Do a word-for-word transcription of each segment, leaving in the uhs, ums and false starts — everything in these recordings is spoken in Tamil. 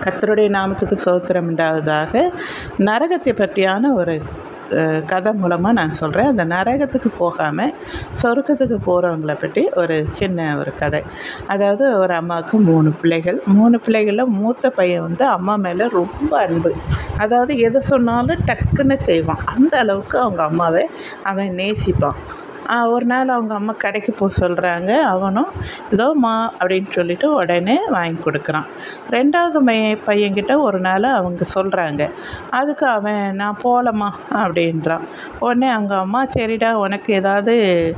கர்த்தருடைய நாமத்துக்கு ஸ்தோத்திரம் உண்டாவதாக. நரகத்தை பற்றியான ஒரு கதை மூலமாக நான் சொல்கிறேன். அந்த நரகத்துக்கு போகாமல் சொர்க்கத்துக்கு போகிறவங்கள பற்றி ஒரு சின்ன ஒரு கதை. அதாவது ஒரு அம்மாவுக்கு மூணு பிள்ளைகள். மூணு பிள்ளைகளில் மூத்த பையன் வந்து அம்மா மேலே ரொம்ப அன்பு. அதாவது எதை சொன்னாலும் டக்குன்னு செய்வான். அந்த அளவுக்கு அவங்க அம்மாவை அவன் நேசிப்பான். ஒரு நாள் அவங்க அம்மா கடைக்கு போக சொல்கிறாங்க. அவனும் இதோம்மா அப்படின்னு சொல்லிவிட்டு உடனே வாங்கி கொடுக்குறான். ரெண்டாவது மைய பையன்கிட்ட ஒரு நாள் அவங்க சொல்கிறாங்க. அதுக்கு அவன் நான் போகலம்மா அப்படின்றான். உடனே அவங்க அம்மா சரிடா உனக்கு ஏதாவது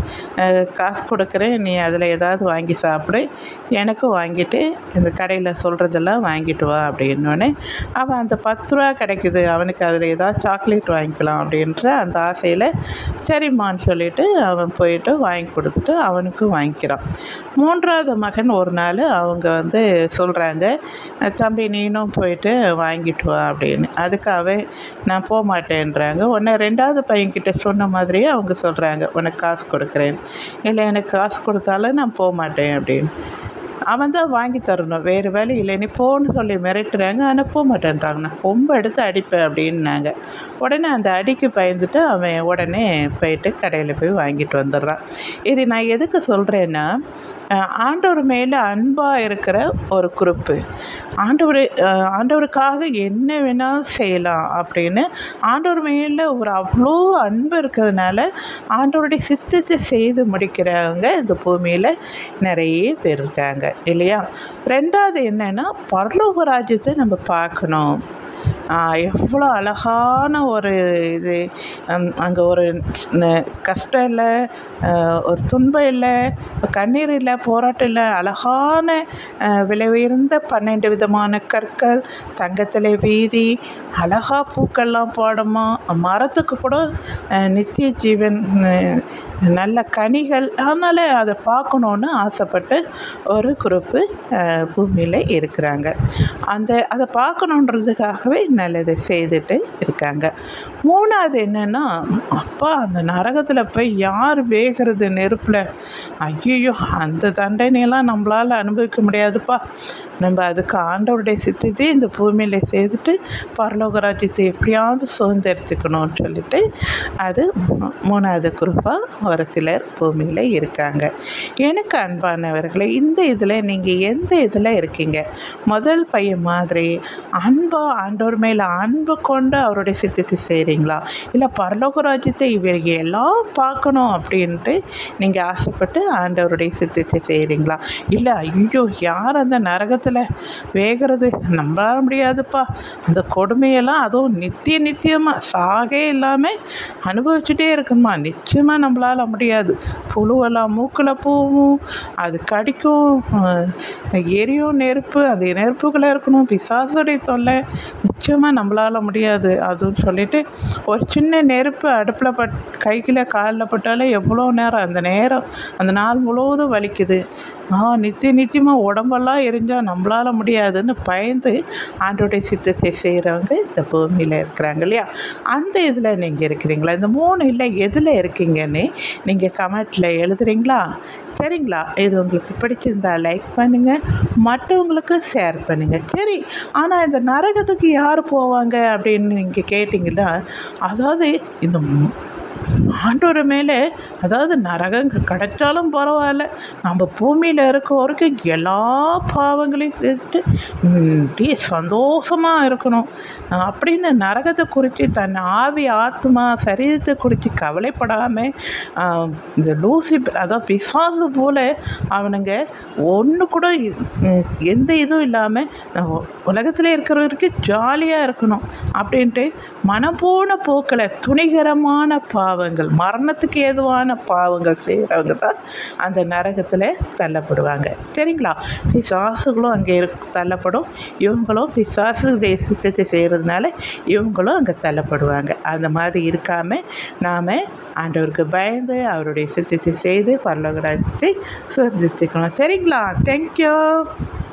காசு கொடுக்குறேன், நீ அதில் ஏதாவது வாங்கி சாப்பிடு, எனக்கும் வாங்கிட்டு இந்த கடையில் சொல்கிறதெல்லாம் வாங்கிட்டு வா அப்படின்னோடனே அவன் அந்த பத்து ரூபா கிடைக்குது, அவனுக்கு அதில் ஏதாவது சாக்லேட் வாங்கிக்கலாம் அப்படின்ற அந்த ஆசையில் சரிம்மான்னு சொல்லிவிட்டு அவன் போயிட்டு வாங்கி கொடுத்துட்டு அவனுக்கும் வாங்கிக்கிறான். மூன்றாவது மகன் ஒரு நாள் அவங்க வந்து சொல்கிறாங்க, தம்பி நீனும் போயிட்டு வாங்கிட்டு வா அப்படின்னு. அதுக்கு அவன் நான் போக மாட்டேன்றாங்க. உடனே ரெண்டாவது பையன்கிட்ட சொன்ன மாதிரியே அவங்க சொல்கிறாங்க, உனக்கு காசு கொடுக்குறேன், இல்லை எனக்கு காசு கொடுத்தாலும் நான் போக மாட்டேன் அப்படின்னு. அவன் தான் வாங்கி தரணும், வேறு வேலை இல்லை, நீ போன்னு சொல்லி மிரட்டுறாங்க. ஆனால் போக மாட்டேன்றாங்க. நான் கொம்பை எடுத்து அடிப்பேன் அப்படின்னாங்க. உடனே அந்த அடிக்கு பயந்துட்டு அவன் உடனே போயிட்டு கடையில் போய் வாங்கிட்டு வந்துடுறான். இது நான் எதுக்கு சொல்கிறேன்னா, ஆண்டவர் மேலே அன்பாக இருக்கிற ஒரு குரூப்பு, ஆண்டவர் ஆண்டவருக்காக என்ன வேணாலும் செய்யலாம் அப்படின்னு ஆண்டவர் மேலே ஒரு அவ்வளோ அன்பு இருக்கிறதுனால ஆண்டவருடைய சித்தத்தை செய்து முடிக்கிறவங்க இந்த பூமியில் நிறைய பேர் இருக்காங்க இல்லையா. ரெண்டாவது என்னென்னா, பரலோக ராஜ்யத்தை நம்ம பார்க்கணும். எவ்வளோ அழகான ஒரு இது, அங்கே ஒரு கஷ்டம் இல்லை, ஒரு துன்பம் இல்லை, கண்ணீர் இல்லை, போராட்டம் இல்லை, அழகான விலை உயர்ந்த பன்னெண்டு விதமான கற்கள், தங்கத்தில் வீதி, அழகா பூக்கள்லாம் பாடுமா, மரத்துக்கு கூட நித்திய ஜீவன், நல்ல கனிகள். அதனால் அதை பார்க்கணுன்னு ஆசைப்பட்டு ஒரு குரூப்பு பூமியில் இருக்கிறாங்க. அந்த அதை பார்க்கணுன்றதுக்காகவே நல்லது செய்துட்டு இருக்காங்க. மூணாவது என்னென்னா, அப்பா அந்த நரகத்தில் போய் யார் வேகிறது நெருப்பில், ஐயோ அந்த தண்டனையெல்லாம் நம்மளால் அனுபவிக்க முடியாதுப்பா, நம்ம அதுக்கு ஆண்டவருடைய சித்தத்தை இந்த பூமியில் செய்துட்டு பரலோக ராஜ்யத்தை எப்படியாவது சுதந்திரத்துக்கணும்னு சொல்லிட்டு அது மூணாவது குரூப்பாக ஒரு சிலர் பூமியில் இருக்காங்க. எனக்கு அன்பானவர்களே, இந்த இதில் நீங்கள் எந்த இதில் இருக்கீங்க? முதல் பையன் மாதிரி அன்பாக ஆண்டவர் மேலே அன்பு கொண்டு அவருடைய சித்தத்தை செய்கிறீங்களா, இல்லை பரலோக ராஜ்யத்தை இவங்க எல்லாம் பார்க்கணும் அப்படின்ட்டு நீங்கள் ஆசைப்பட்டு ஆண்டவருடைய சித்தத்தை செய்கிறீங்களா, இல்லை ஐயோ யார் அந்த நரகத்தில் வேகிறது நம்பளால முடியாதுப்பா, அந்த கொடுமையெல்லாம் அதுவும் நித்திய நித்தியமாக சாகே இல்லாமல் அனுபவிச்சுட்டே இருக்கணுமா, நிச்சயமாக நம்மளால் முடியாது, புழுவெல்லாம் மூக்கில் போகும், அது கடிக்கும், எரியும் நெருப்பு, அது நெருப்புக்குள்ளே இருக்கணும், பிசாசுடைய தொல்லை, நிச்சயமாக நம்மளால் முடியாது அதுன்னு சொல்லிட்டு ஒரு சின்ன நெருப்பு அடுப்பில் பட் கையில் காலில் பட்டாலே எவ்வளோ நேரம், அந்த நேரம் அந்த நாள் முழுவதும் வலிக்குது, ஆ நித்திய நித்தியமாக உடம்பெல்லாம் எரிஞ்சால் நம்மளால் முடியாதுன்னு பயந்து ஆண்டோடைய சித்தத்தை செய்கிறவங்க இந்த பூமியில் இருக்கிறாங்க இல்லையா. அந்த இதில் நீங்கள் இருக்கிறீங்களா? இந்த மூணு இல்லை எதில் இருக்கீங்கன்னு நீங்கள் கமெண்ட்டில் எழுதுறீங்களா? சரிங்களா? இது உங்களுக்கு பிடிச்சிருந்தா லைக் பண்ணுங்கள், மற்றவங்களுக்கு ஷேர் பண்ணுங்கள். சரி, ஆனால் இந்த நரகத்துக்கு யார் போவாங்க அப்படின்னு நீங்கள் கேட்டிங்கன்னா, அதாவது இந்த ஆண்டவர் மேலே, அதாவது நரகம் கிடைச்சாலும் பரவாயில்ல, நம்ம பூமியில் இருக்க வரைக்கும் எல்லா பாவங்களையும் சேர்த்துட்டு அப்படியே சந்தோஷமாக இருக்கணும் அப்படின்னு நரகத்தை குறித்து தன் ஆவி ஆத்மா சரீரத்தை குறித்து கவலைப்படாமல் இந்த லூசிபர் அதாவது பிசாசு போல் அவனுங்க ஒன்று கூட எந்த இதுவும் இல்லாமல் உலகத்தில் இருக்கிற வரைக்கும் ஜாலியாக இருக்கணும் அப்படின்ட்டு மனம் போன போக்கில் துணிகரமான பாவங்கள், மரணத்துக்கு ஏதுவான பாவங்கள் செய்கிறவங்க தான் அந்த நரகத்தில் தள்ளப்படுவாங்க. சரிங்களா? பிசாசுகளும் அங்கே இரு தள்ளப்படும், இவங்களும் பிசாசுடைய சித்தத்தை செய்கிறதுனால இவங்களும் அங்கே தள்ளப்படுவாங்க. அந்த மாதிரி இருக்காமல் நாம் ஆண்டவருக்கு பயந்து அவருடைய சித்தத்தை செய்து பரலோக ராஜ்யத்தை சுதந்திரிச்சுக்கணும். சரிங்களா? தேங்க்யூ.